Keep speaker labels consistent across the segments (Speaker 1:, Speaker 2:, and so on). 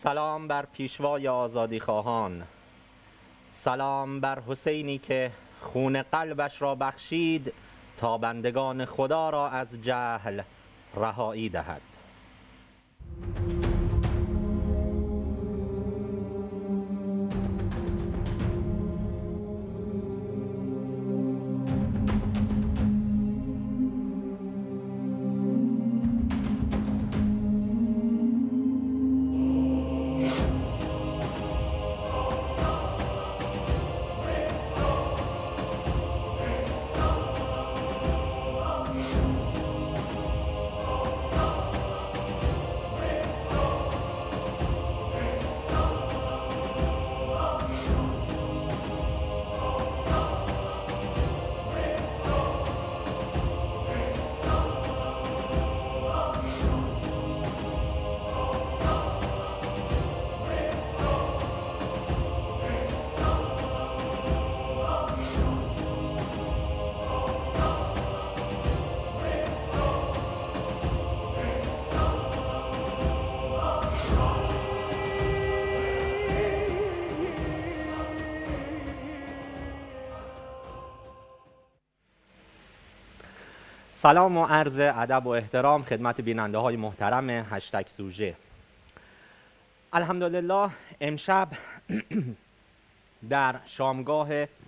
Speaker 1: سلام بر پیشوای آزادی خواهان، سلام بر حسینی که خون قلبش را بخشید تا بندگان خدا را از جهل رهایی دهد. سلام و عرض ادب و احترام خدمت بیننده های محترم هشتگ سوژه. الحمدلله امشب در شامگاه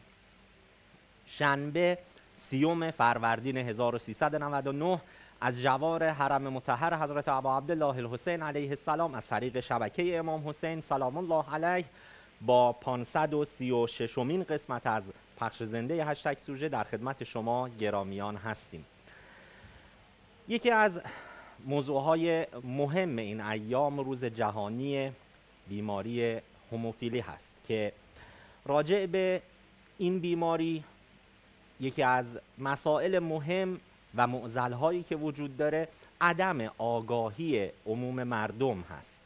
Speaker 1: شنبه 30 فروردین 1399 از جوار حرم مطهر حضرت ابا عبدالله الحسین علیه السلام از طریق شبکه امام حسین سلام الله علیه با 536مین قسمت از پخش زنده هشتگ سوژه در خدمت شما گرامیان هستیم. یکی از موضوعهای مهم این ایام روز جهانی بیماری هموفیلی هست که راجع به این بیماری یکی از مسائل مهم و معضل‌هایی که وجود داره عدم آگاهی عموم مردم هست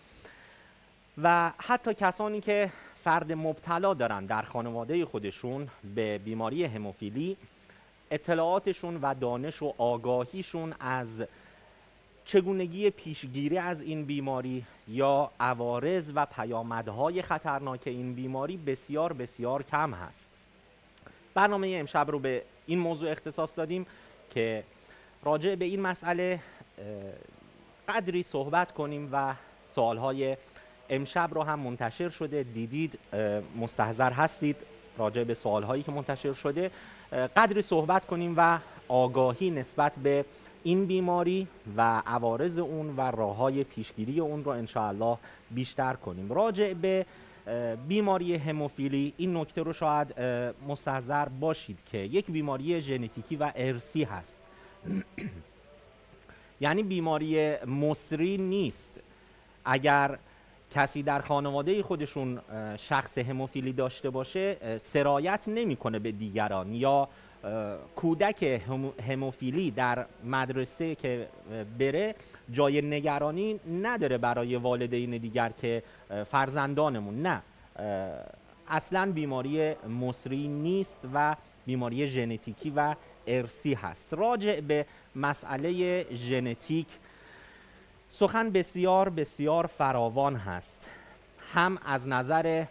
Speaker 1: و حتی کسانی که فرد مبتلا دارن در خانواده خودشون به بیماری هموفیلی اطلاعاتشون و دانش و آگاهیشون از چگونگی پیشگیری از این بیماری یا عوارض و پیامدهای خطرناک این بیماری بسیار بسیار کم هست. برنامه امشب رو به این موضوع اختصاص دادیم که راجع به این مسئله قدری صحبت کنیم و سوالهای امشب رو هم منتشر شده دیدید، مستحضر هستید راجع به سوالهایی که منتشر شده قدری صحبت کنیم و آگاهی نسبت به این بیماری و عوارض اون و راه‌های پیشگیری اون رو انشاءالله بیشتر کنیم. راجع به بیماری هموفیلی این نکته رو شاید مستحضر باشید که یک بیماری ژنتیکی و ارثی هست. یعنی بیماری مصری نیست. اگر کسی در خانواده خودشون شخص هموفیلی داشته باشه سرایت نمیکنه به دیگران، یا کودک هموفیلی در مدرسه که بره جای نگرانی نداره برای والدین دیگر که فرزندانمون، نه، اصلا بیماری مصری نیست و بیماری ژنتیکی و ارثی هست. راجع به مسئله ژنتیک سخن بسیار بسیار فراوان هست، هم از نظر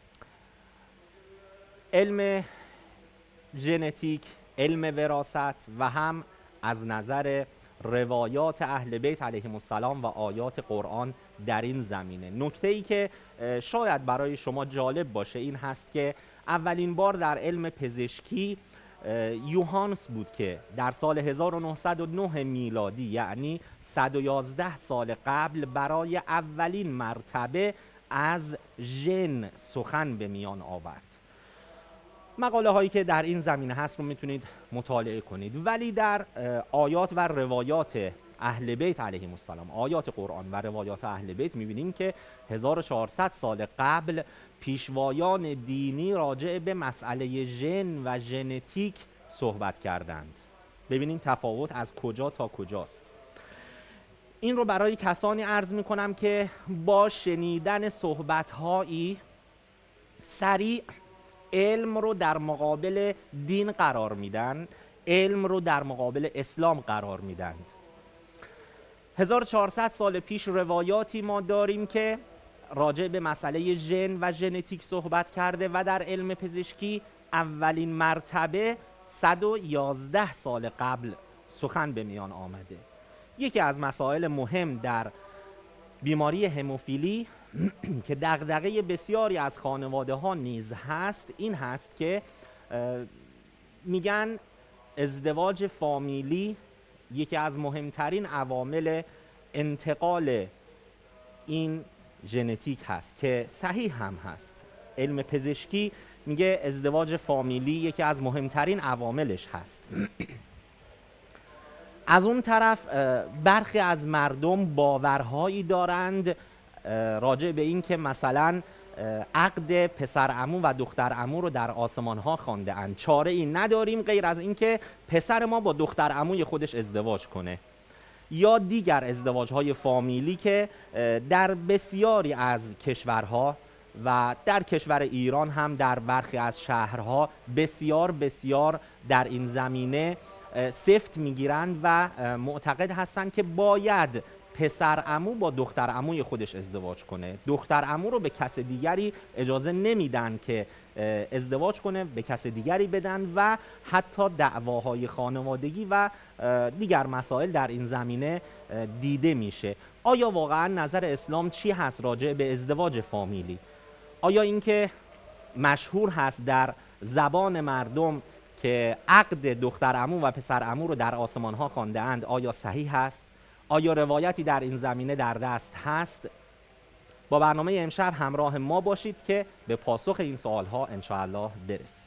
Speaker 1: علم ژنتیک، علم وراثت و هم از نظر روایات اهل بیت علیهم السلام و آیات قرآن در این زمینه. نکته‌ای که شاید برای شما جالب باشه این هست که اولین بار در علم پزشکی یوهانس بود که در سال 1909 میلادی، یعنی 111 سال قبل، برای اولین مرتبه از ژن سخن به میان آورد. مقاله هایی که در این زمینه هست رو میتونید مطالعه کنید، ولی در آیات و روایات اهل بیت علیهم السلام، آیات قرآن و روایات اهل بیت، میبینیم که 1400 سال قبل پیشوایان دینی راجع به مسئله ژن و ژنتیک صحبت کردند. ببینیم تفاوت از کجا تا کجاست. این رو برای کسانی عرض میکنم که با شنیدن صحبت‌هایی سریع علم رو در مقابل دین قرار میدن، علم رو در مقابل اسلام قرار میدند. 1400 سال پیش روایاتی ما داریم که راجع به مسئله ژن و ژنتیک صحبت کرده و در علم پزشکی اولین مرتبه 111 سال قبل سخن به میان آمده. یکی از مسائل مهم در بیماری هموفیلی که دغدغه بسیاری از خانواده ها نیز هست این هست که میگن ازدواج فامیلی یکی از مهمترین عوامل انتقال این ژنتیک هست که صحیح هم هست. علم پزشکی میگه ازدواج فامیلی یکی از مهمترین عواملش هست. از اون طرف برخی از مردم باورهایی دارند راجع به این که مثلا عقد پسر عمو و دختر عمو رو در آسمان ها خوانده اند. چاره ای نداریم غیر از اینکه پسر ما با دختر عموی خودش ازدواج کنه. یا دیگر ازدواج های فامیلی که در بسیاری از کشورها و در کشور ایران هم در برخی از شهرها بسیار در این زمینه سفت میگیرند و معتقد هستند که باید پسر عمو با دختر عموی خودش ازدواج کنه. دختر عمو رو به کس دیگری اجازه نمیدن که ازدواج کنه، به کس دیگری بدن و حتی دعواهای خانوادگی و دیگر مسائل در این زمینه دیده میشه. آیا واقعا نظر اسلام چی هست راجع به ازدواج فامیلی؟ آیا اینکه مشهور هست در زبان مردم که عقد دختر عمو و پسر عمو رو در آسمان ها خوانده اند آیا صحیح هست؟ آیا روایتی در این زمینه در دست هست؟ با برنامه امشب همراه ما باشید که به پاسخ این سوال ها ان شاء الله برسیم.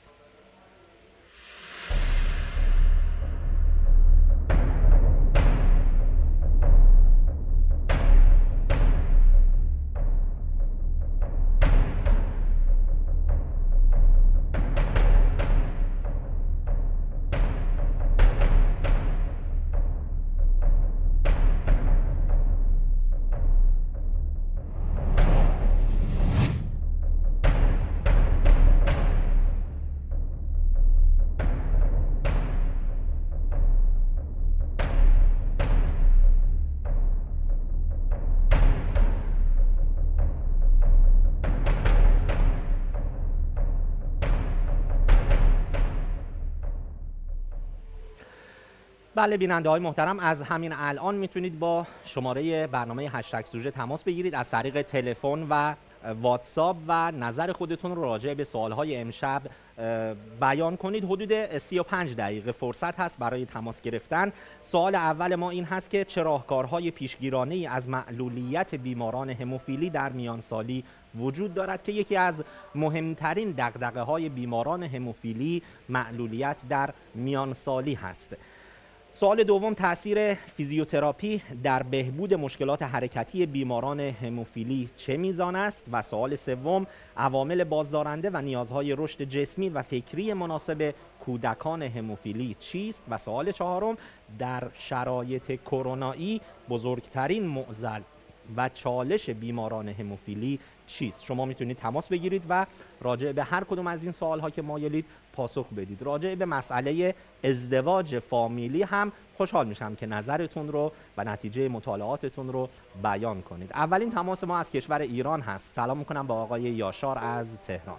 Speaker 1: بله بیننده های محترم، از همین الان میتونید با شماره برنامه هشتگ سوژه تماس بگیرید از طریق تلفن و واتساپ و نظر خودتون رو راجع به سوالهای امشب بیان کنید. حدود 35 دقیقه فرصت هست برای تماس گرفتن. سوال اول ما این هست که چه راهکارهای پیشگیرانه‌ای از معلولیت بیماران هموفیلی در میانسالی وجود دارد که یکی از مهمترین دغدغه‌های بیماران هموفیلی معلولیت در میانسالی هست. سوال دوم، تأثیر فیزیوتراپی در بهبود مشکلات حرکتی بیماران هموفیلی چه میزان است؟ و سوال سوم، عوامل بازدارنده و نیازهای رشد جسمی و فکری مناسب کودکان هموفیلی چیست؟ و سوال چهارم، در شرایط کرونایی بزرگترین معضل و چالش بیماران هموفیلی چیست؟ شما میتونید تماس بگیرید و راجع به هر کدوم از این سوال‌ها که مایلید پاسخ بدید. راجع به مسئله ازدواج فامیلی هم خوشحال میشم که نظرتون رو و نتیجه مطالعاتتون رو بیان کنید. اولین تماس ما از کشور ایران هست. سلام میکنم با آقای یاشار از تهران.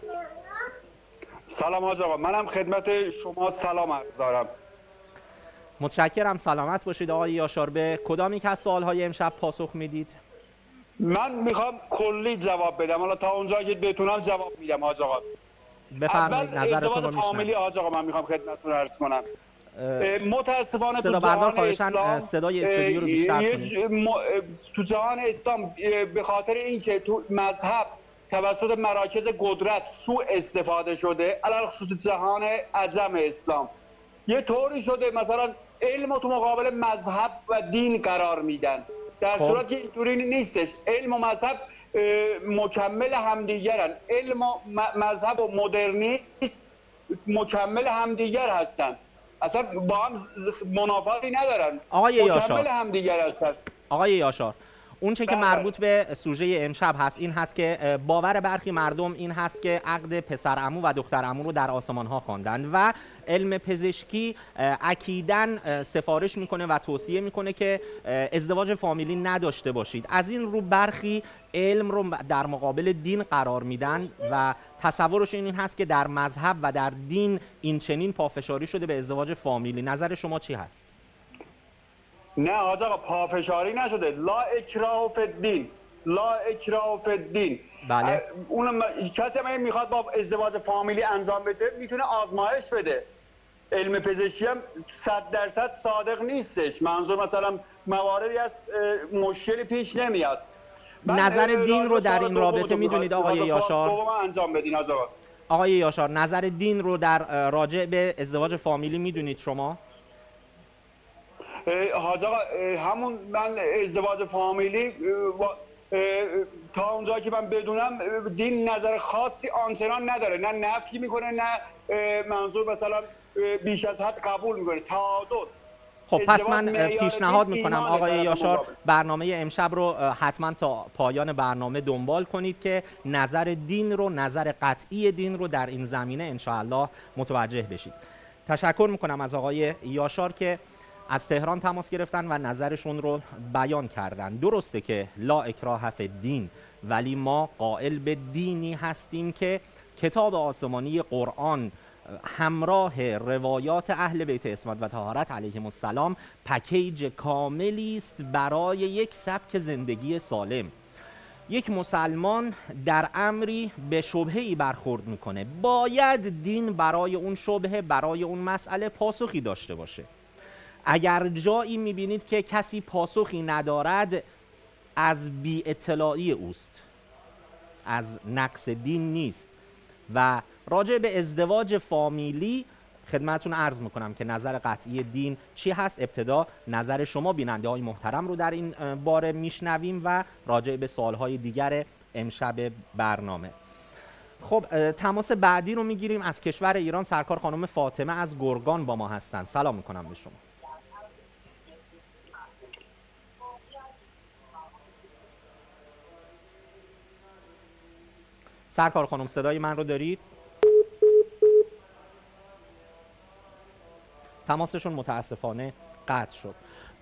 Speaker 2: سلام آقا، منم خدمت شما سلام عرض دارم.
Speaker 1: متشکرم، سلامت باشید آقای یاشار. به کدام یک از سوال‌های امشب پاسخ میدید؟
Speaker 2: من میخوام کلی جواب بدم، حالا تا اونجا که بتونم جواب میدم آقا.
Speaker 1: بفرمایید نظرتون رو میشنوم.
Speaker 2: فامیلی آقا من میخوام خدمتتون عرض کنم.
Speaker 1: متاسفانه تو جهان اسلام صدای استودیو رو بیشتر کنید.
Speaker 2: تو جهان اسلام به خاطر اینکه تو مذهب توسط مراکز قدرت سوء استفاده شده، علاوه خصوص جهان عجم اسلام یه طوری شده مثلا علم رو تو مقابل مذهب و دین قرار میدن، در صورتی که اینطوری نیستش. علم و مذهب مکمل همدیگرن. علم و مذهب و مدرنیسم مکمل همدیگر هستن، اصلا با هم منافاتی ندارن.
Speaker 1: آقای یاشار،
Speaker 2: مکمل همدیگر هستن.
Speaker 1: آقای یاشار، اون چه که مربوط به سوژه امشب هست این هست که باور برخی مردم این هست که عقد پسرعمو و دخترعمو رو در آسمان ها خواندن و علم پزشکی اکیداً سفارش میکنه و توصیه میکنه که ازدواج فامیلی نداشته باشید. از این رو برخی علم رو در مقابل دین قرار میدن و تصورش این هست که در مذهب و در دین این چنین پافشاری شده به ازدواج فامیلی. نظر شما چی هست؟
Speaker 2: نه حاج آقا، پافشاری نشده. لا اکراه فی الدین، لا اکراه فی الدین.
Speaker 1: بله.
Speaker 2: اون کسی هم میخواد با ازدواج فامیلی انجام بده میتونه آزمایش بده. علم پزشکی هم 100% صادق نیستش. منظور مثلا مواردی از مشکلی پیش نمیاد.
Speaker 1: نظر دین رو در این رابطه میدونید آقای یاشار؟
Speaker 2: انجام بدین
Speaker 1: آقای یاشار، نظر دین رو در راجع به ازدواج فامیلی میدونید شما؟
Speaker 2: حاج آقا، همون من ازدواج فامیلی تا اونجایی که من بدونم دین نظر خاصی آنچنان نداره، نه نفی میکنه نه منظور مثلا بیش از حد قبول میکنه. تعادل.
Speaker 1: خب پس من پیشنهاد میکنم آقای یاشار برنامه امشب رو حتما تا پایان برنامه دنبال کنید که نظر دین رو، نظر قطعی دین رو در این زمینه انشاءالله متوجه بشید. تشکر میکنم از آقای یاشار که از تهران تماس گرفتن و نظرشون رو بیان کردن. درسته که لا اکراه فی الدین، ولی ما قائل به دینی هستیم که کتاب آسمانی قرآن همراه روایات اهل بیت عصمت و طهارت علیهم السلام پکیج کاملی است برای یک سبک زندگی سالم. یک مسلمان در امری به شبهه‌ای برخورد میکنه، باید دین برای اون شبهه، برای اون مسئله پاسخی داشته باشه. اگر جایی میبینید که کسی پاسخی ندارد، از بی اطلاعی اوست، از نقص دین نیست. و راجع به ازدواج فامیلی خدمتتون عرض میکنم که نظر قطعی دین چی هست. ابتدا نظر شما بیننده های محترم رو در این باره میشنویم و راجع به سوالهای دیگر امشب برنامه. خب تماس بعدی رو میگیریم از کشور ایران. سرکار خانم فاطمه از گرگان با ما هستن. سلام میکنم به شما. سرکار خانم صدای من رو دارید؟ تماسشون متاسفانه قطع شد.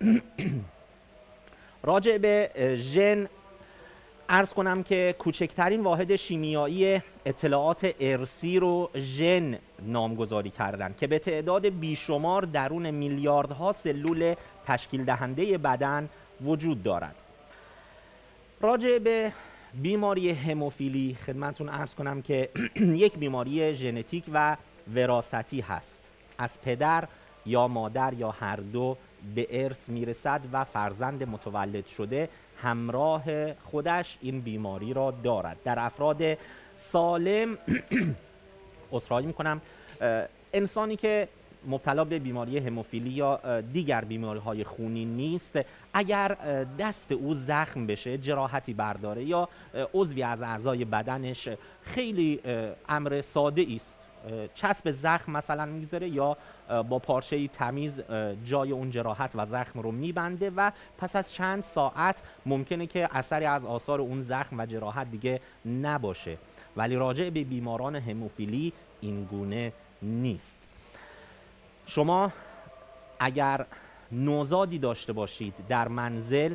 Speaker 1: راجع به ژن عرض کنم که کوچکترین واحد شیمیایی اطلاعات ارثی رو ژن نامگذاری کردن که به تعداد بیشمار درون میلیاردها سلول تشکیل دهنده بدن وجود دارد. راجع به بیماری هموفیلی خدمتتون عرض کنم که یک بیماری ژنتیک و وراثتی هست. از پدر یا مادر یا هر دو به ارث میرسد و فرزند متولد شده همراه خودش این بیماری را دارد. در افراد سالم عذرخواهی میکنم، انسانی که مبتلا به بیماری هموفیلی یا دیگر بیماری‌های خونی نیست، اگر دست او زخم بشه، جراحتی برداره یا عضوی از اعضای بدنش، خیلی امر ساده است، چسب زخم مثلا میگذاره یا با پارچه‌ای تمیز جای اون جراحت و زخم رو میبنده و پس از چند ساعت ممکنه که اثری از آثار اون زخم و جراحت دیگه نباشه. ولی راجع به بیماران هموفیلی این گونه نیست. شما اگر نوزادی داشته باشید در منزل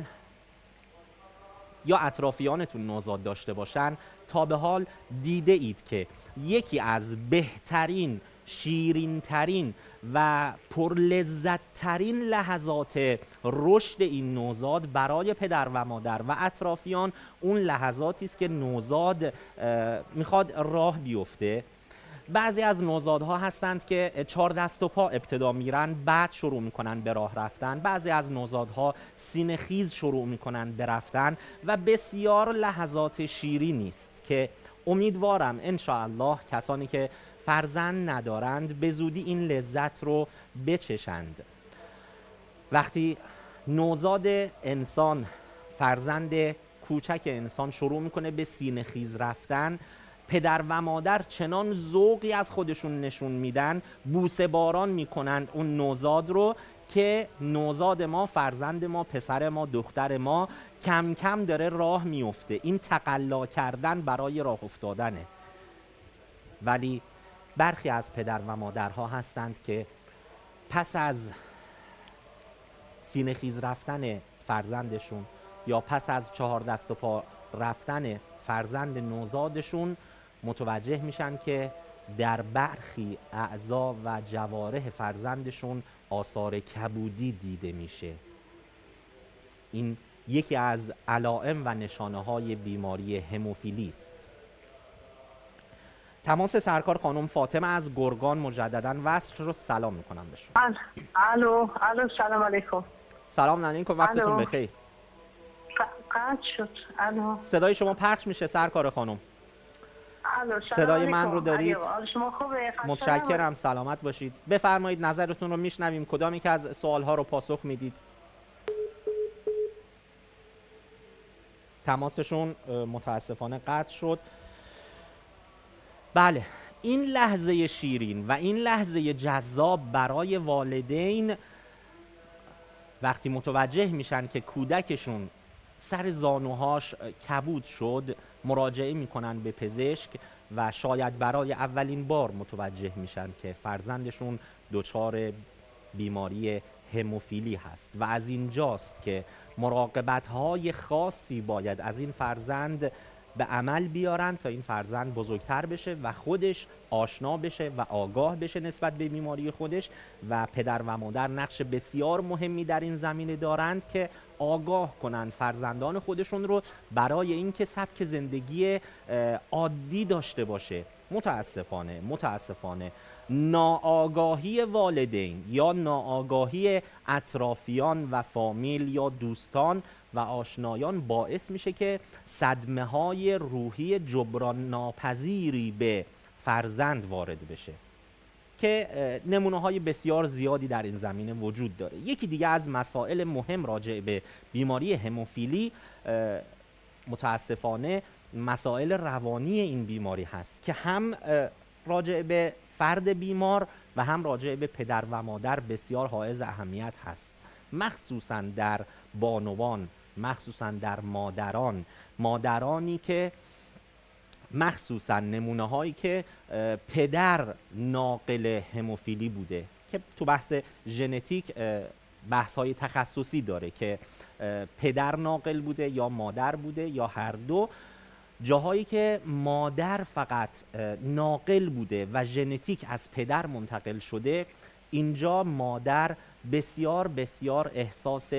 Speaker 1: یا اطرافیانتون نوزاد داشته باشن، تا به حال دیده اید که یکی از بهترین، شیرینترین و پرلذتترین لحظات رشد این نوزاد برای پدر و مادر و اطرافیان اون لحظاتی است که نوزاد میخواد راه بیفته. بعضی از نوزادها هستند که 4 دست و پا ابتدا میرن، بعد شروع میکنن به راه رفتن. بعضی از نوزادها سینه خیز شروع میکنن به رفتن و بسیار لحظات شیرینی است که امیدوارم انشاءالله کسانی که فرزند ندارند به زودی این لذت رو بچشند. وقتی نوزاد انسان، فرزند کوچک انسان شروع میکنه به سینه خیز رفتن، پدر و مادر چنان ذوقی از خودشون نشون میدن، بوسه باران میکنند اون نوزاد رو که نوزاد ما، فرزند ما، پسر ما، دختر ما کم کم داره راه میفته. این تقلا کردن برای راه افتادنه. ولی برخی از پدر و مادرها هستند که پس از سینه‌خیز رفتن فرزندشون یا پس از 4 دست و پا رفتن فرزند نوزادشون متوجه میشن که در برخی اعضا و جوارح فرزندشون آثار کبودی دیده میشه. این یکی از علائم و نشانه های بیماری هموفیلی است. تماس سرکار خانم فاطمه از گرگان مجددا وصل شد. سلام میکنم بهشون.
Speaker 3: الو سلام علیکم.
Speaker 1: سلام علیکم، وقتتون بخیر.
Speaker 3: قطع شد. الو
Speaker 1: صدای شما پخش میشه سرکار خانم.
Speaker 3: الو
Speaker 1: صدای من رو دارید؟
Speaker 3: شما خوبه؟
Speaker 1: متشکرم، سلامت باشید. بفرمایید نظرتون رو میشنویم. کدام یک از سوالها رو پاسخ میدید؟ تماسشون متاسفانه قطع شد. بله، این لحظه شیرین و این لحظه جذاب برای والدین وقتی متوجه میشن که کودکشون سر زانوهاش کبود شد، مراجعه میکنن به پزشک و شاید برای اولین بار متوجه میشن که فرزندشون دچار بیماری هموفیلی هست و از اینجاست که مراقبت‌های خاصی باید از این فرزند به عمل بیارن تا این فرزند بزرگتر بشه و خودش آشنا بشه و آگاه بشه نسبت به بیماری خودش. و پدر و مادر نقش بسیار مهمی در این زمینه دارند که آگاه کنند فرزندان خودشون رو برای اینکه سبک زندگی عادی داشته باشه. متاسفانه ناآگاهی والدین یا ناآگاهی اطرافیان و فامیل یا دوستان و آشنایان باعث میشه که صدمه های روحی جبران ناپذیری به فرزند وارد بشه که نمونه های بسیار زیادی در این زمینه وجود داره. یکی دیگه از مسائل مهم راجع به بیماری هموفیلی متاسفانه مسائل روانی این بیماری هست که هم راجع به فرد بیمار و هم راجع به پدر و مادر بسیار حائز اهمیت هست، مخصوصا در بانوان، مخصوصا در مادرانی که مخصوصا نمونه هایی که پدر ناقل هموفیلی بوده که تو بحث ژنتیک بحث های تخصصی داره که پدر ناقل بوده یا مادر بوده یا هر دو. جاهایی که مادر فقط ناقل بوده و ژنتیک از پدر منتقل شده، اینجا مادر بسیار احساس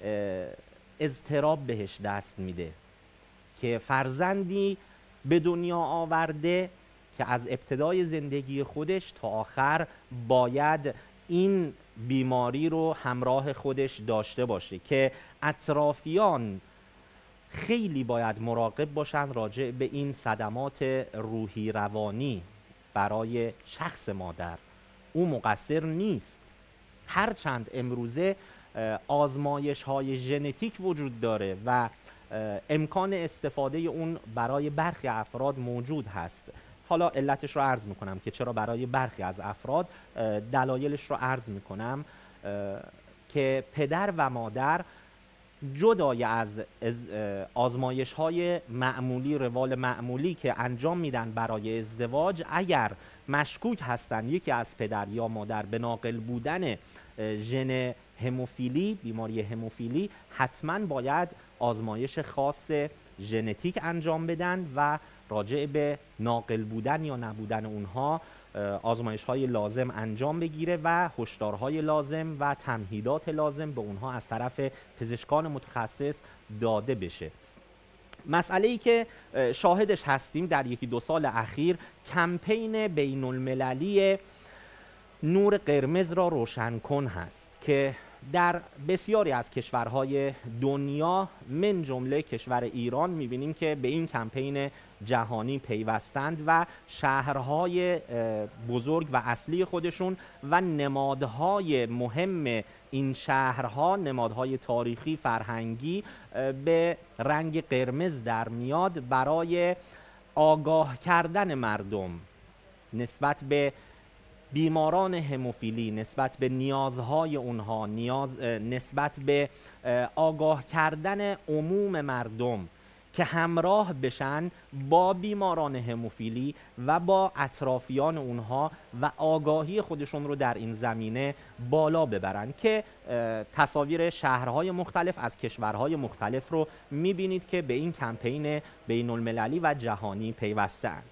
Speaker 1: اضطراب بهش دست میده که فرزندی به دنیا آورده که از ابتدای زندگی خودش تا آخر باید این بیماری رو همراه خودش داشته باشه که اطرافیان خیلی باید مراقب باشن راجع به این صدمات روحی روانی برای شخص مادر. او مقصر نیست، هرچند امروزه آزمایش های ژنتیک وجود داره و امکان استفاده اون برای برخی افراد موجود هست. حالا علتش رو عرض میکنم که چرا برای برخی از افراد، دلایلش رو عرض میکنم که پدر و مادر جدای از آزمایش های معمولی، روال معمولی که انجام میدن برای ازدواج، اگر مشکوک هستن یکی از پدر یا مادر به ناقل بودن ژن هموفیلی، بیماری هموفیلی، حتما باید آزمایش خاص ژنتیک انجام بدن و راجع به ناقل بودن یا نبودن اونها آزمایش های لازم انجام بگیره و هشدارهای لازم و تمهیدات لازم به اونها از طرف پزشکان متخصص داده بشه. مسئله ای که شاهدش هستیم در 1-2 سال اخیر، کمپین بین المللی نور قرمز را روشن کن هست که در بسیاری از کشورهای دنیا من جمله کشور ایران میبینیم که به این کمپین جهانی پیوستند و شهرهای بزرگ و اصلی خودشون و نمادهای مهم این شهرها، نمادهای تاریخی، فرهنگی، به رنگ قرمز در میاد برای آگاه کردن مردم نسبت به بیماران هموفیلی نسبت به نیازهای اونها، نسبت به آگاه کردن عموم مردم که همراه بشن با بیماران هموفیلی و با اطرافیان اونها و آگاهی خودشون رو در این زمینه بالا ببرن که تصاویر شهرهای مختلف از کشورهای مختلف رو میبینید که به این کمپین بین المللی و جهانی پیوسته‌اند.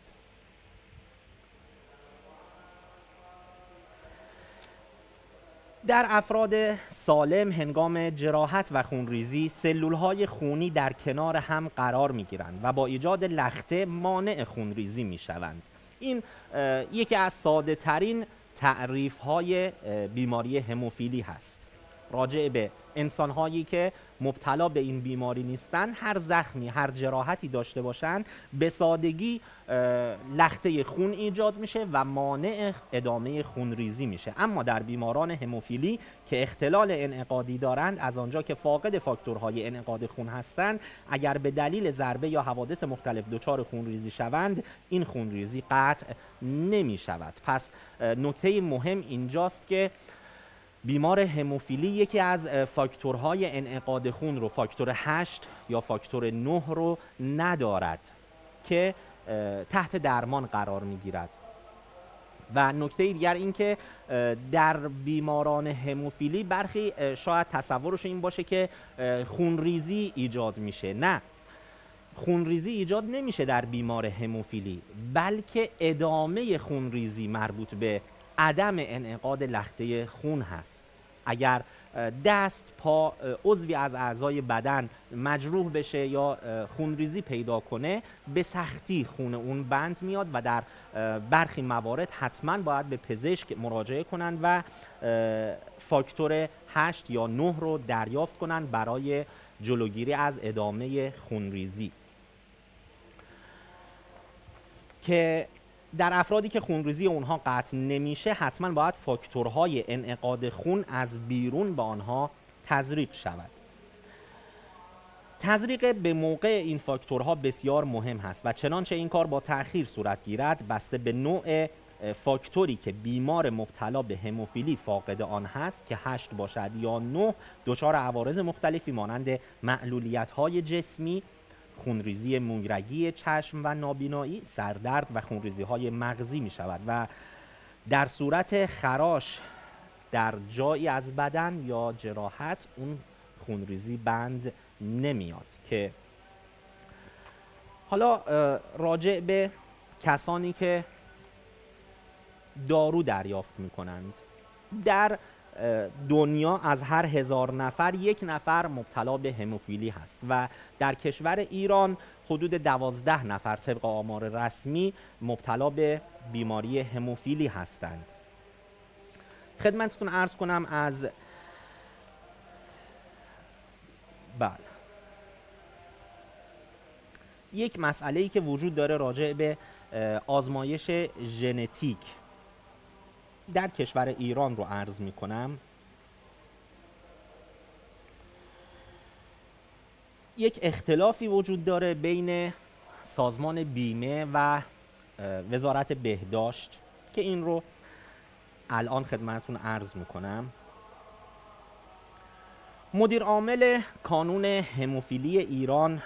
Speaker 1: در افراد سالم هنگام جراحت و خونریزی سلولهای خونی در کنار هم قرار می‌گیرند و با ایجاد لخته مانع خونریزی می‌شوند. این یکی از ساده ترین تعریف‌های بیماری هموفیلی هست. راجع به انسان‌هایی که مبتلا به این بیماری نیستن، هر زخمی، هر جراحتی داشته باشند، به سادگی لخته خون ایجاد میشه و مانع ادامه خونریزی میشه. اما در بیماران هموفیلی که اختلال انعقادی دارند، از آنجا که فاقد فاکتورهای انعقاد خون هستند، اگر به دلیل ضربه یا حوادث مختلف دچار خونریزی شوند، این خونریزی قطع نمی شود. پس نکته مهم اینجاست که بیمار هموفیلی یکی از فاکتورهای انعقاد خون رو، فاکتور 8 یا فاکتور 9 رو ندارد که تحت درمان قرار میگیرد. و نکته دیگر این که در بیماران هموفیلی برخی شاید تصورش این باشه که خونریزی ایجاد میشه. نه، خونریزی ایجاد نمیشه در بیمار هموفیلی، بلکه ادامه خونریزی مربوط به عدم انعقاد لخته خون هست. اگر دست، پا، عضوی از اعضای بدن مجروح بشه یا خونریزی پیدا کنه، به سختی خون اون بند میاد و در برخی موارد حتما باید به پزشک مراجعه کنند و فاکتور 8 یا 9 رو دریافت کنند برای جلوگیری از ادامه خونریزی. که در افرادی که خونریزی اونها قطع نمیشه، حتما باید فاکتورهای انعقاد خون از بیرون به آنها تزریق شود. تزریق به موقع این فاکتورها بسیار مهم هست و چنانچه این کار با تأخیر صورت گیرد، بسته به نوع فاکتوری که بیمار مبتلا به هموفیلی فاقد آن هست که 8 باشد یا 9، دچار عوارض مختلفی مانند معلولیت‌های جسمی، خونریزی مویرگی چشم و نابینایی، سردرد و خونریزی‌های مغزی می شود و در صورت خراش در جایی از بدن یا جراحت اون خونریزی بند نمیاد. که حالا راجع به کسانی که دارو دریافت می کنند، در دنیا از هر 1000 نفر 1 نفر مبتلا به هموفیلی هست و در کشور ایران حدود 12 نفر طبق آمار رسمی مبتلا به بیماری هموفیلی هستند. خدمتتون عرض کنم از یک مسئله‌ای که وجود داره راجع به آزمایش ژنتیک در کشور ایران رو عرض می کنم. یک اختلافی وجود داره بین سازمان بیمه و وزارت بهداشت که این رو الان خدمتتون عرض می کنم. مدیر عامل کانون هموفیلی ایران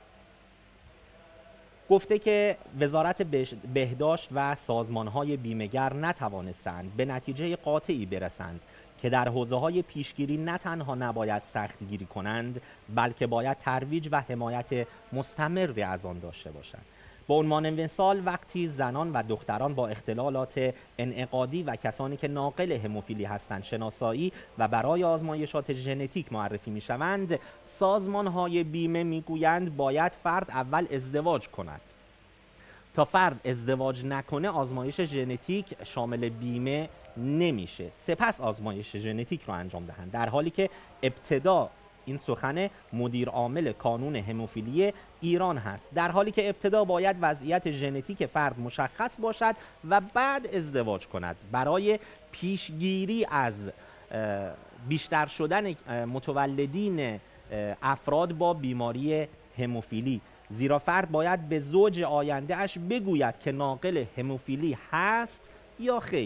Speaker 1: گفته که وزارت بهداشت و سازمان‌های بیمه‌گر نتوانستند به نتیجه قاطعی برسند که در حوزه‌های پیشگیری نه تنها نباید سختگیری کنند، بلکه باید ترویج و حمایت مستمری از آن داشته باشند. به عنوان مثال، وقتی زنان و دختران با اختلالات انعقادی و کسانی که ناقل هموفیلی هستند شناسایی و برای آزمایشات ژنتیک معرفی می‌شوند، سازمان‌های بیمه می‌گویند باید فرد اول ازدواج کند. تا فرد ازدواج نکنه آزمایش ژنتیک شامل بیمه نمیشه، سپس آزمایش ژنتیک رو انجام دهند، در حالی که ابتدا این سخن مدیر عامل کانون هموفیلی ایران هست، در حالی که ابتدا باید وضعیت ژنتیک فرد مشخص باشد و بعد ازدواج کند برای پیشگیری از بیشتر شدن متولدین افراد با بیماری هموفیلی، زیرا فرد باید به زوج آینده اش بگوید که ناقل هموفیلی هست یا خیر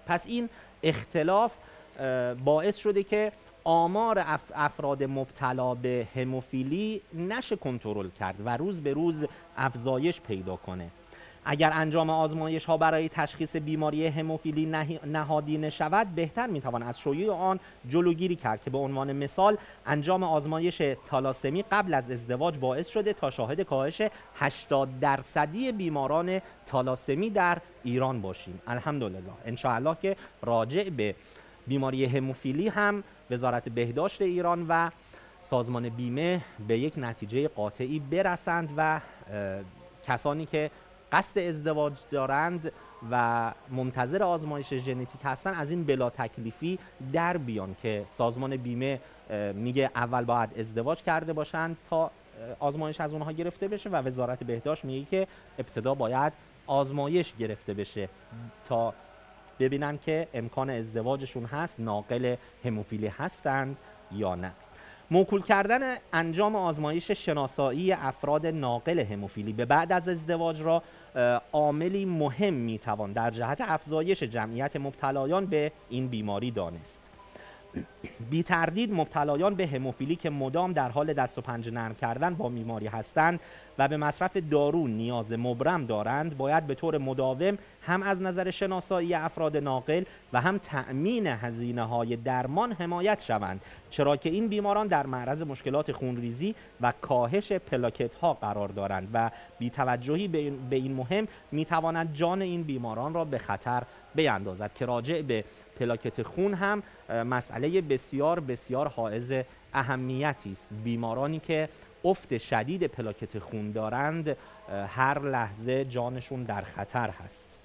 Speaker 1: پس این اختلاف باعث شده که آمار افراد مبتلا به هموفیلی نشه کنترل کرد و روز به روز افزایش پیدا کنه. اگر انجام آزمایش ها برای تشخیص بیماری هموفیلی نهادینه شود، بهتر میتوان از شیوع آن جلوگیری کرد که به عنوان مثال انجام آزمایش تالاسمی قبل از ازدواج باعث شده تا شاهد کاهش 80% بیماران تالاسمی در ایران باشیم. الحمدلله. انشاءالله که راجع به بیماری هموفیلی هم وزارت بهداشت ایران و سازمان بیمه به یک نتیجه قاطعی برسند و کسانی که قصد ازدواج دارند و منتظر آزمایش ژنتیک هستن از این بلا تکلیفی در بیان که سازمان بیمه میگه اول باید ازدواج کرده باشند تا آزمایش از اونها گرفته بشه و وزارت بهداشت میگه که ابتدا باید آزمایش گرفته بشه تا ببینن که امکان ازدواجشون هست، ناقل هموفیلی هستند یا نه. موکول کردن انجام آزمایش شناسایی افراد ناقل هموفیلی به بعد از ازدواج را عاملی مهم میتوان در جهت افزایش جمعیت مبتلایان به این بیماری دانست. بی تردید مبتلایان به هموفیلی که مدام در حال دست و پنجه نرم کردن با بیماری هستند و به مصرف دارو نیاز مبرم دارند، باید به طور مداوم هم از نظر شناسایی افراد ناقل و هم تأمین هزینه‌های درمان حمایت شوند، چرا که این بیماران در معرض مشکلات خونریزی و کاهش پلاکت‌ها قرار دارند و بی‌توجهی به این مهم می‌تواند جان این بیماران را به خطر بیندازد که راجع به پلاکت خون هم مسئله بسیار بسیار حائز اهمیتی است. بیمارانی که افت شدید پلاکت خون دارند هر لحظه جانشون در خطر هست.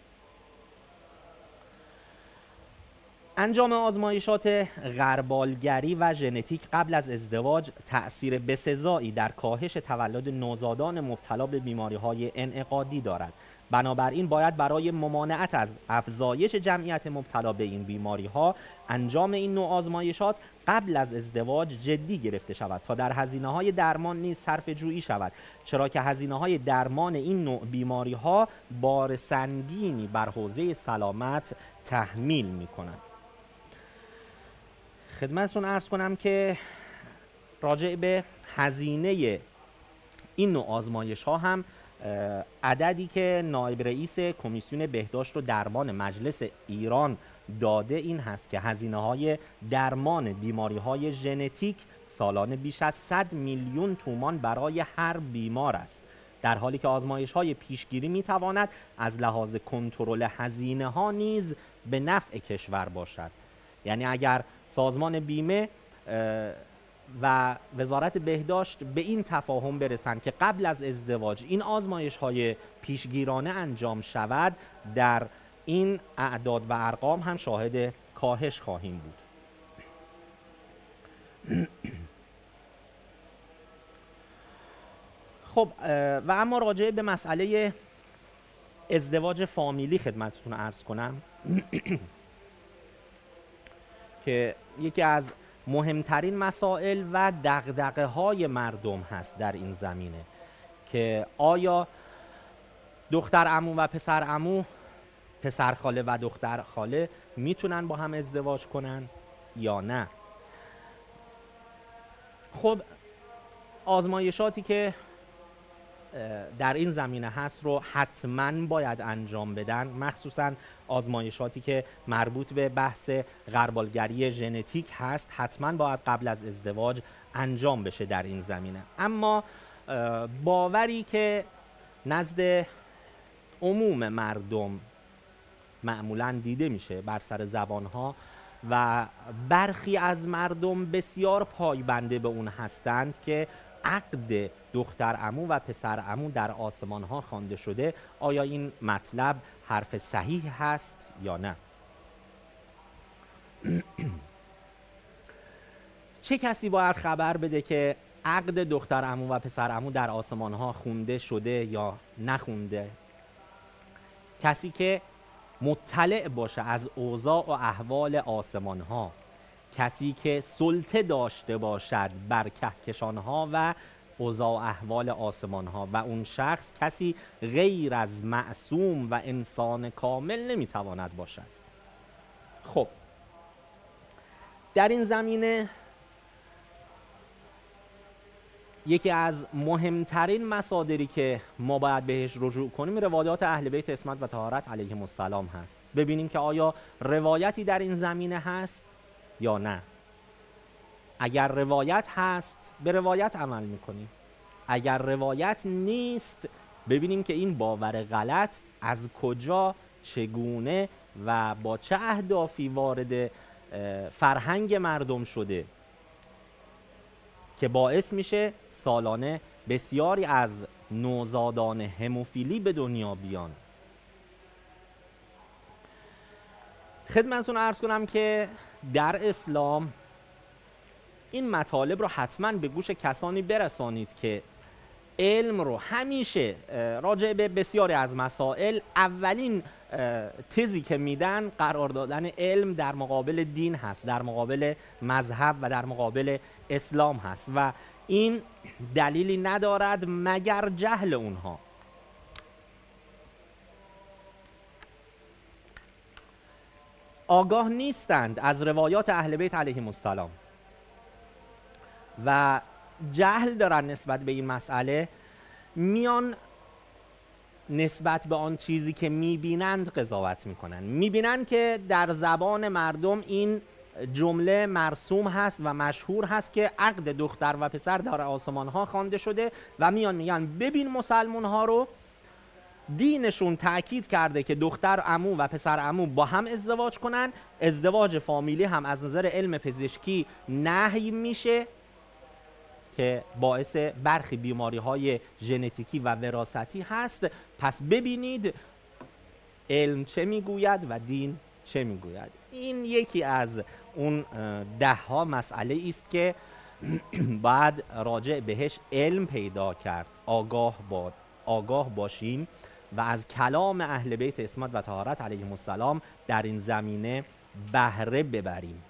Speaker 1: انجام آزمایشات غربالگری و ژنتیک قبل از ازدواج تأثیر بسزایی در کاهش تولد نوزادان مبتلا به بیماری‌های انعقادی دارد. بنابراین باید برای ممانعت از افزایش جمعیت مبتلا به این بیماری‌ها انجام این نوع آزمایشات قبل از ازدواج جدی گرفته شود تا در هزینه‌های درمان نیز صرفه‌جویی شود، چرا که هزینه‌های درمان این نوع بیماری‌ها بار سنگینی بر حوزه سلامت تحمیل می‌کند. خدمتتون عرض کنم که راجع به هزینه این نوع آزمایش‌ها هم عددی که نایب رئیس کمیسیون بهداشت و درمان مجلس ایران داده این هست که هزینه‌های درمان بیماری‌های ژنتیک سالانه بیش از 100 میلیون تومان برای هر بیمار است، در حالی که آزمایش‌های پیشگیری می‌تواند از لحاظ کنترل هزینه‌ها نیز به نفع کشور باشد. یعنی اگر سازمان بیمه و وزارت بهداشت به این تفاهم برسند که قبل از ازدواج این آزمایش‌های پیشگیرانه انجام شود، در این اعداد و ارقام هم شاهد کاهش خواهیم بود. خب و اما راجع به مسئله ازدواج فامیلی خدمتتون عرض کنم که یکی از مهمترین مسائل و دغدغه‌های مردم هست در این زمینه که آیا دختر عمو و پسر عمو، پسر خاله و دختر خاله میتونن با هم ازدواج کنن یا نه. خب آزمایشاتی که در این زمینه هست رو حتما باید انجام بدن، مخصوصا آزمایشاتی که مربوط به بحث غربالگری ژنتیک هست حتما باید قبل از ازدواج انجام بشه در این زمینه. اما باوری که نزد عموم مردم معمولا دیده میشه بر سر زبانها و برخی از مردم بسیار پایبنده به اون هستند که عقد دختر عمو و پسر عمو در آسمان ها خوانده شده، آیا این مطلب حرف صحیح هست یا نه؟ چه کسی باید خبر بده که عقد دختر عمو و پسر عمو در آسمان ها خونده شده یا نخونده؟ کسی که مطلع باشه از اوضاع و احوال آسمان ها، کسی که سلطه داشته باشد بر کهکشان ها و اوضاع و احوال آسمان ها، و اون شخص کسی غیر از معصوم و انسان کامل نمیتواند باشد. خب در این زمینه یکی از مهمترین مصادری که ما باید بهش رجوع کنیم روایات اهل بیت عصمت و طهارت علیهم السلام هست. ببینیم که آیا روایتی در این زمینه هست یا نه. اگر روایت هست به روایت عمل میکنیم، اگر روایت نیست ببینیم که این باور غلط از کجا، چگونه و با چه اهدافی وارد فرهنگ مردم شده که باعث میشه سالانه بسیاری از نوزادان هموفیلی به دنیا بیان. خدمتتون عرض کنم که در اسلام این مطالب رو حتما به گوش کسانی برسانید که علم رو همیشه راجع به بسیاری از مسائل اولین تزی که میدن قرار دادن علم در مقابل دین هست، در مقابل مذهب و در مقابل اسلام هست و این دلیلی ندارد مگر جهل اونها. آگاه نیستند از روایات اهل بیت علیهم السلام و جهل دارن نسبت به این مسئله، میان نسبت به آن چیزی که میبینند قضاوت میکنن. میبینن که در زبان مردم این جمله مرسوم هست و مشهور هست که عقد دختر و پسر در آسمان ها خوانده شده و میان میگن ببین مسلمان ها رو، دینشون تأکید کرده که دختر عمو و پسر عمو با هم ازدواج کنن، ازدواج فامیلی هم از نظر علم پزشکی نهی میشه که باعث برخی بیماری‌های ژنتیکی و وراثتی هست. پس ببینید علم چه میگوید و دین چه میگوید. این یکی از اون 10 مسئله است که باید راجع بهش علم پیدا کرد، آگاه باشیم و از کلام اهل بیت عصمت و طهارت علیهم السلام در این زمینه بهره ببریم.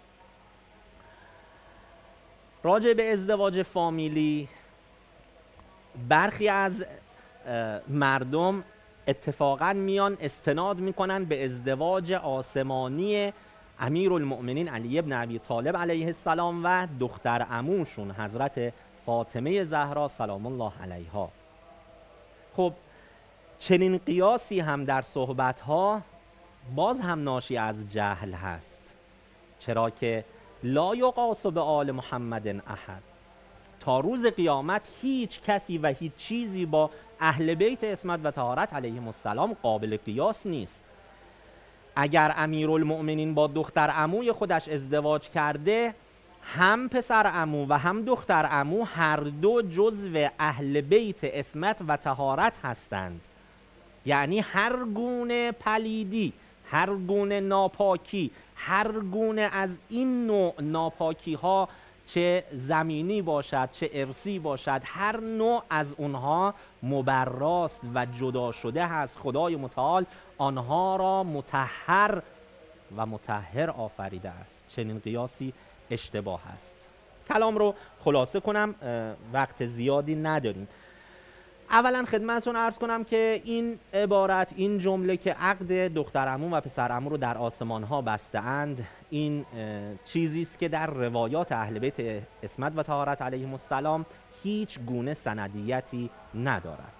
Speaker 1: راجع به ازدواج فامیلی برخی از مردم اتفاقا میان استناد میکنن به ازدواج آسمانی امیرالمؤمنین علی ابن ابی طالب علیه السلام و دختر عموشون حضرت فاطمه زهرا سلام الله علیها. خب چنین قیاسی هم در صحبتها باز هم ناشی از جهل هست، چرا که لا یقاس به آل محمد احد. تا روز قیامت هیچ کسی و هیچ چیزی با اهل بیت عصمت و طهارت علیهم السلام قابل قیاس نیست. اگر امیرالمؤمنین با دختر عموی خودش ازدواج کرده، هم پسر عمو و هم دختر عمو هر دو جزو اهل بیت عصمت و طهارت هستند. یعنی هر گونه پلیدی، هر گونه ناپاکی، هر گونه از این نوع ناپاکی ها، چه زمینی باشد چه ارثی باشد، هر نوع از اونها مبراست و جدا شده هست. خدای متعال آنها را مطهر و مطهر آفریده است. چنین قیاسی اشتباه است. کلام رو خلاصه کنم، وقت زیادی نداریم. اولا خدمتتون عرض کنم که این عبارت، این جمله که عقد دختر عمو و پسر عمو رو در آسمان ها بسته اند، این چیزی است که در روایات اهل بیت عصمت و طهارت علیهم السلام هیچ گونه سندیتی ندارد.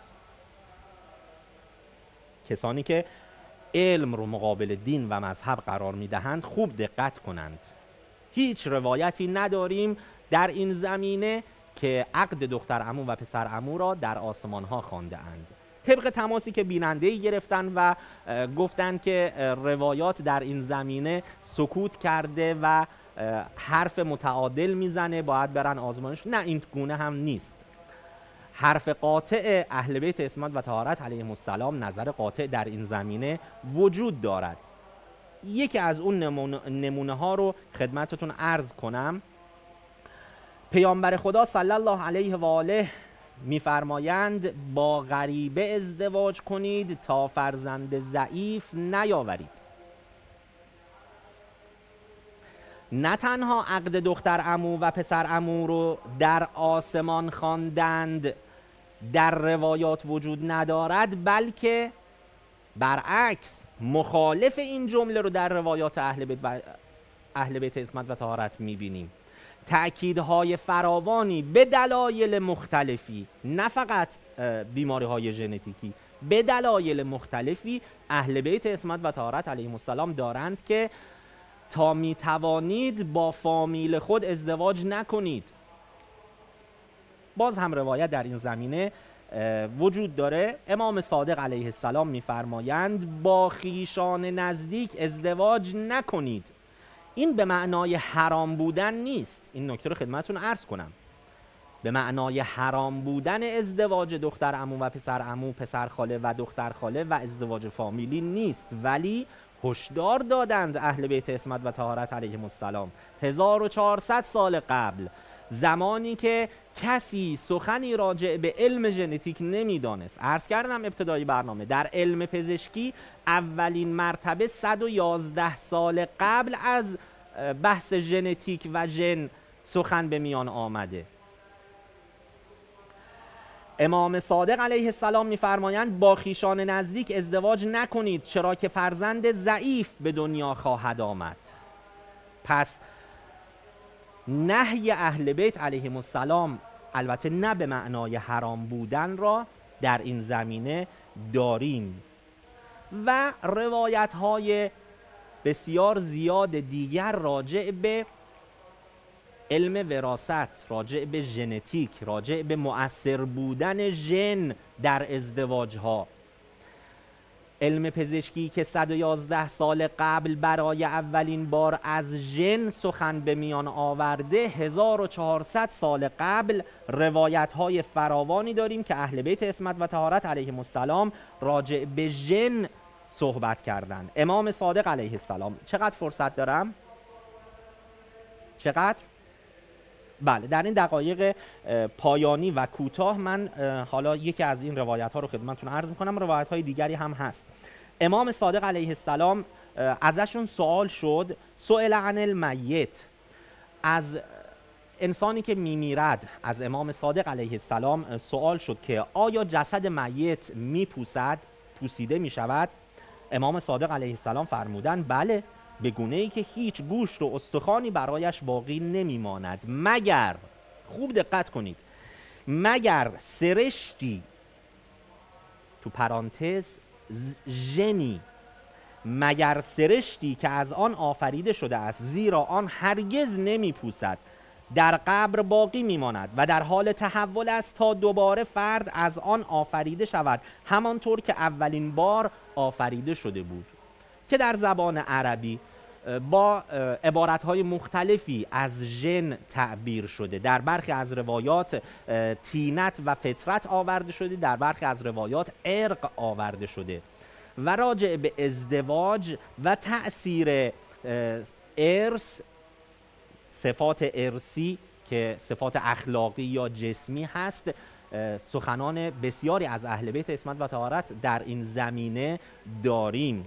Speaker 1: کسانی که علم رو مقابل دین و مذهب قرار میدهند خوب دقت کنند. هیچ روایتی نداریم در این زمینه که عقد دختر عمو و پسر عمو را در آسمان ها خوانده اند. طبق تماسی که بیننده‌ای گرفتن و گفتن که روایات در این زمینه سکوت کرده و حرف متعادل میزنه، باید برن آزمایش. نه، این گونه هم نیست. حرف قاطع اهل بیت عصمت و طهارت علیهم السلام، نظر قاطع در این زمینه وجود دارد. یکی از اون نمونه ها رو خدمتتون عرض کنم. پیامبر خدا صلی الله علیه و آله میفرمایند با غریبه ازدواج کنید تا فرزند ضعیف نیاورید. نه تنها عقد دختر عمو و پسر عمو رو در آسمان خواندند در روایات وجود ندارد، بلکه برعکس مخالف این جمله رو در روایات اهل بیت عصمت و طهارت میبینیم. تأکیدهای فراوانی به دلایل مختلفی، نه فقط بیماری‌های ژنتیکی، به دلایل مختلفی اهل بیت عصمت و طهارت علیهم السلام دارند که تا میتوانید با فامیل خود ازدواج نکنید. باز هم روایت در این زمینه وجود داره. امام صادق علیه السلام میفرمایند با خویشان نزدیک ازدواج نکنید. این به معنای حرام بودن نیست، این نکته رو خدمتتون عرض کنم. به معنای حرام بودن ازدواج دختر عمو و پسر عمو، پسر خاله و دختر خاله و ازدواج فامیلی نیست، ولی هشدار دادند اهل بیت عصمت و طهارت علیهم السلام 1400 سال قبل، زمانی که کسی سخنی راجع به علم ژنتیک نمیدانست. عرض کردم ابتدای برنامه در علم پزشکی اولین مرتبه 111 سال قبل از بحث ژنتیک و ژن سخن به میان آمده. امام صادق علیه السلام می‌فرمایند با خویشان نزدیک ازدواج نکنید، چرا که فرزند ضعیف به دنیا خواهد آمد. پس نهی اهل بیت علیهم السلام، البته نه به معنای حرام بودن، را در این زمینه داریم و روایت‌های بسیار زیاد دیگر راجع به علم وراثت، راجع به ژنتیک، راجع به مؤثر بودن ژن در ازدواج‌ها. علم پزشکی که 111 سال قبل برای اولین بار از ژن سخن به میان آورده، 1400 سال قبل روایت‌های فراوانی داریم که اهل بیت عصمت و طهارت علیهم السلام راجع به ژن صحبت کردند. امام صادق علیه السلام، چقدر فرصت دارم؟ چقدر؟ بله، در این دقایق پایانی و کوتاه من حالا یکی از این روایت ها رو خدمتتون عرض میکنم. روایت های دیگری هم هست. امام صادق علیه السلام ازشون سوال شد، سئل عن المیت، از انسانی که میمیرد، از امام صادق علیه السلام سوال شد که آیا جسد میت میپوسد، پوسیده میشود؟ امام صادق علیه السلام فرمودند بله، به گونه‌ای که هیچ گوشت و استخوانی برایش باقی نمیماند، مگر، خوب دقت کنید، مگر سرشتی، تو پرانتز ژنی، مگر سرشتی که از آن آفریده شده است، زیرا آن هرگز نمیپوسد، در قبر باقی میماند و در حال تحول است تا دوباره فرد از آن آفریده شود، همانطور که اولین بار آفریده شده بود. که در زبان عربی با عبارتهای مختلفی از ژن تعبیر شده. در برخی از روایات طینت و فطرت آورده شده، در برخی از روایات عرق آورده شده. و راجع به ازدواج و تأثیر ارث، صفات ارثی که صفات اخلاقی یا جسمی هست، سخنان بسیاری از اهل بیت عصمت و طهارت در این زمینه داریم.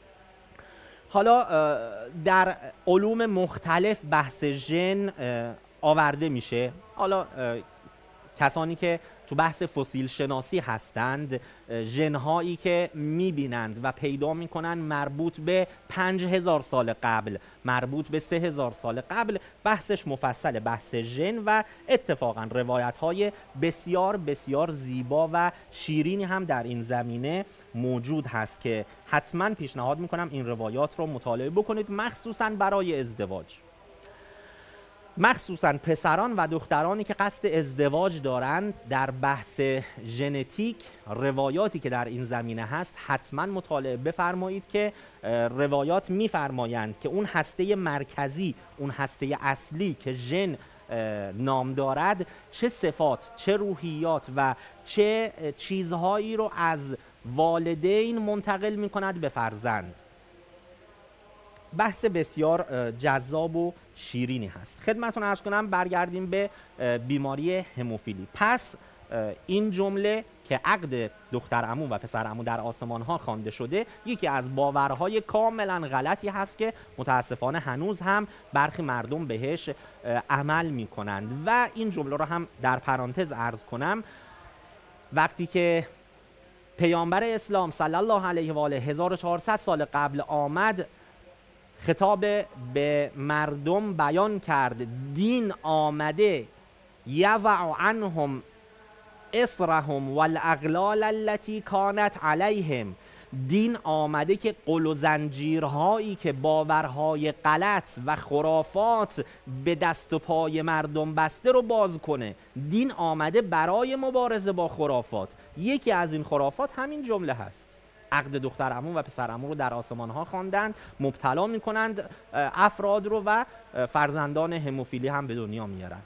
Speaker 1: حالا در علوم مختلف بحث ژن آورده میشه. حالا کسانی که تو بحث فسیل شناسی هستند، ژن‌هایی که میبینند و پیدا میکنن مربوط به 5000 سال قبل، مربوط به 3000 سال قبل، بحثش مفصل، بحث ژن، و اتفاقا روایت‌های بسیار بسیار زیبا و شیرینی هم در این زمینه موجود هست که حتما پیشنهاد میکنم این روایات رو مطالعه بکنید، مخصوصا برای ازدواج. مخصوصا پسران و دخترانی که قصد ازدواج دارند، در بحث ژنتیک روایاتی که در این زمینه هست حتما مطالعه بفرمایید که روایات میفرمایند که اون هسته مرکزی، اون هسته اصلی که ژن نام دارد، چه صفات، چه روحیات و چه چیزهایی رو از والدین منتقل میکند به فرزند. بحث بسیار جذاب و شیرینی هست. خدمتتون عرض کنم برگردیم به بیماری هموفیلی. پس این جمله که عقد دختر عمو و پسر عمو در آسمان ها خوانده شده، یکی از باورهای کاملا غلطی هست که متاسفانه هنوز هم برخی مردم بهش عمل میکنند. و این جمله رو هم در پرانتز عرض کنم، وقتی که پیامبر اسلام صلی الله علیه و آله 1400 سال قبل آمد، خطاب به مردم بیان کرد دین آمده یضع عنهم اصرهم والاغلال التي کانت علیهم. دین آمده که قل و زنجیرهایی که باورهای غلط و خرافات به دست و پای مردم بسته رو باز کنه. دین آمده برای مبارزه با خرافات. یکی از این خرافات همین جمله هست. عقد دختر عمو و پسر عمو رو در آسمان ها خواندند، مبتلا میکنند افراد رو و فرزندان هموفیلی هم به دنیا میارن.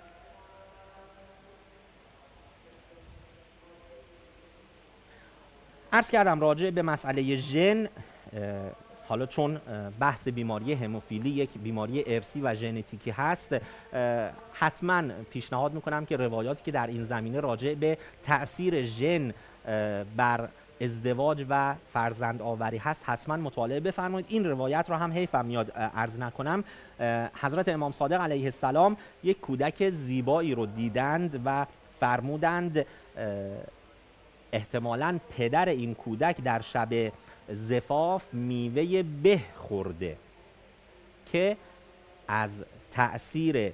Speaker 1: عرض کردم راجع به مسئله ژن، حالا چون بحث بیماری هموفیلی یک بیماری ارثی و ژنتیکی هست، حتما پیشنهاد میکنم که روایاتی که در این زمینه راجع به تأثیر ژن بر ازدواج و فرزند آوری هست حتما مطالعه بفرمایید. این روایت رو هم حیفم میاد عرض نکنم. حضرت امام صادق علیه السلام یک کودک زیبایی رو دیدند و فرمودند احتمالاً پدر این کودک در شب زفاف میوه به خورده که از تأثیر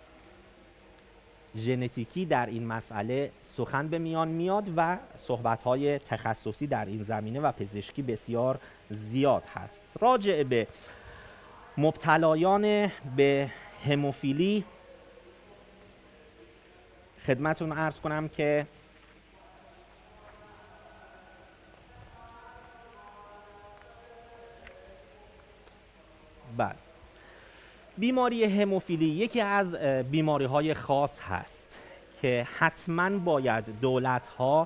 Speaker 1: ژنتیکی در این مسئله سخن به میان میاد و صحبت‌های تخصصی در این زمینه و پزشکی بسیار زیاد هست. راجع به مبتلایان به هموفیلی خدمتون عرض کنم که بله، بیماری هموفیلی یکی از بیماری‌های خاص هست که حتماً باید دولت‌ها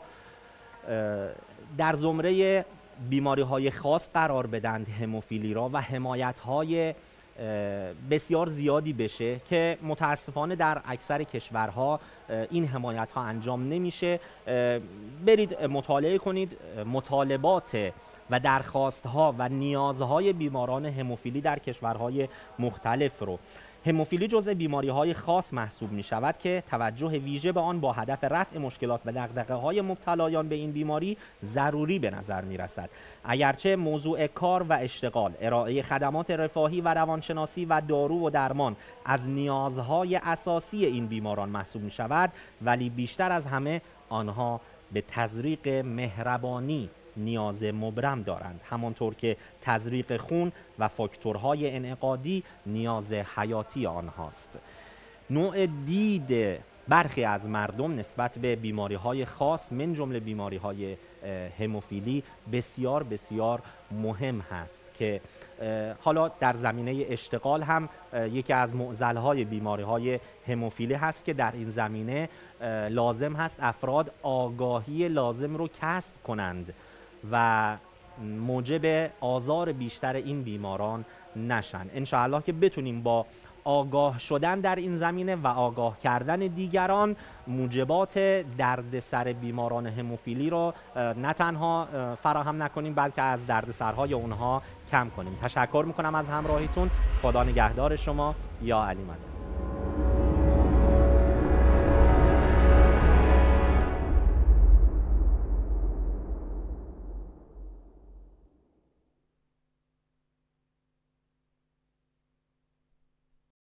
Speaker 1: در زمره بیماری‌های خاص قرار بدند هموفیلی را و حمایت‌های بسیار زیادی بشه که متاسفانه در اکثر کشورها این حمایت‌ها انجام نمیشه. برید مطالعه کنید مطالبات و درخواست‌ها و نیازهای بیماران هموفیلی در کشورهای مختلف رو. هموفیلی جزء بیماری‌های خاص محسوب می‌شود که توجه ویژه به آن با هدف رفع مشکلات و دغدغه‌های مبتلایان به این بیماری ضروری به نظر می‌رسد. اگرچه موضوع کار و اشتغال، ارائه خدمات رفاهی و روانشناسی و دارو و درمان از نیازهای اساسی این بیماران محسوب می‌شود، ولی بیشتر از همه آنها به تزریق مهربانی نیاز مبرم دارند، همانطور که تزریق خون و فاکتورهای انعقادی نیاز حیاتی آنهاست. نوع دید برخی از مردم نسبت به بیماری‌های خاص من جمله بیماری‌های هموفیلی بسیار بسیار مهم هست که حالا در زمینه اشتغال هم یکی از معضل‌های بیماری‌های هموفیلی هست که در این زمینه لازم هست افراد آگاهی لازم رو کسب کنند و موجب آزار بیشتر این بیماران نشن. انشاءالله که بتونیم با آگاه شدن در این زمینه و آگاه کردن دیگران موجبات دردسر بیماران هموفیلی رو نه تنها فراهم نکنیم بلکه از دردسرهای اونها کم کنیم. تشکر میکنم از همراهیتون. خدا نگهدار شما. یا علی مدد.